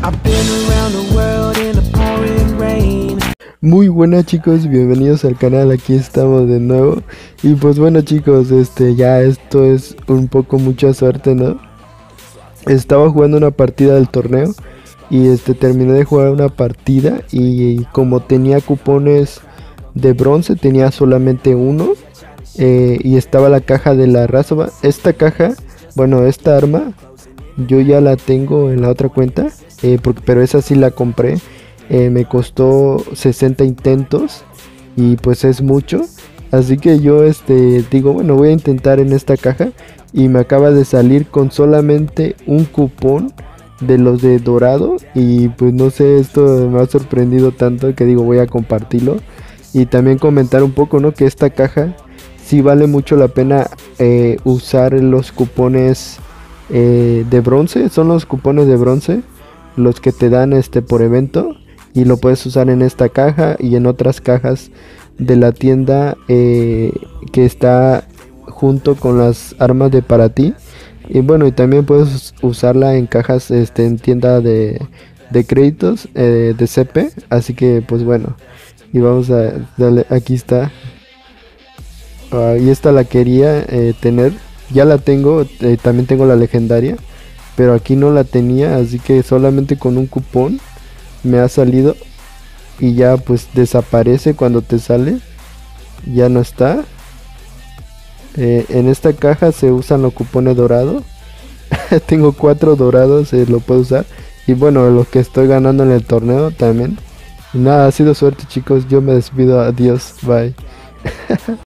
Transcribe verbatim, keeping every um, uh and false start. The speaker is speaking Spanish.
Muy buenas chicos, bienvenidos al canal, aquí estamos de nuevo. Y pues bueno chicos, este ya esto es un poco mucha suerte, ¿no? Estaba jugando una partida del torneo y este terminé de jugar una partida y, y como tenía cupones de bronce, tenía solamente uno. Eh, y estaba la caja de la Razova. Esta caja, bueno, esta arma yo ya la tengo en la otra cuenta, eh, porque, pero esa sí la compré. Eh, me costó sesenta intentos y pues es mucho, así que yo este digo, bueno, voy a intentar en esta caja y me acaba de salir con solamente un cupón de los de dorado y pues no sé, esto me ha sorprendido tanto que digo, voy a compartirlo y también comentar un poco, ¿no? Que esta caja sí vale mucho la pena eh, usar los cupones eh, de bronce. Son los cupones de bronce los que te dan este por evento y lo puedes usar en esta caja y en otras cajas de la tienda eh, que está junto con las armas de para ti. Y bueno, y también puedes usarla en cajas este en tienda de, de créditos eh, de C P, así que pues bueno, y vamos a darle, aquí está. Uh, y esta la quería eh, tener, ya la tengo, eh, también tengo la legendaria, pero aquí no la tenía, así que solamente con un cupón me ha salido y ya pues desaparece cuando te sale, ya no está. Eh, en esta caja se usan los cupones dorados. Tengo cuatro dorados, eh, lo puedo usar, y bueno, los que estoy ganando en el torneo también. Y nada, ha sido suerte chicos, yo me despido, adiós, bye.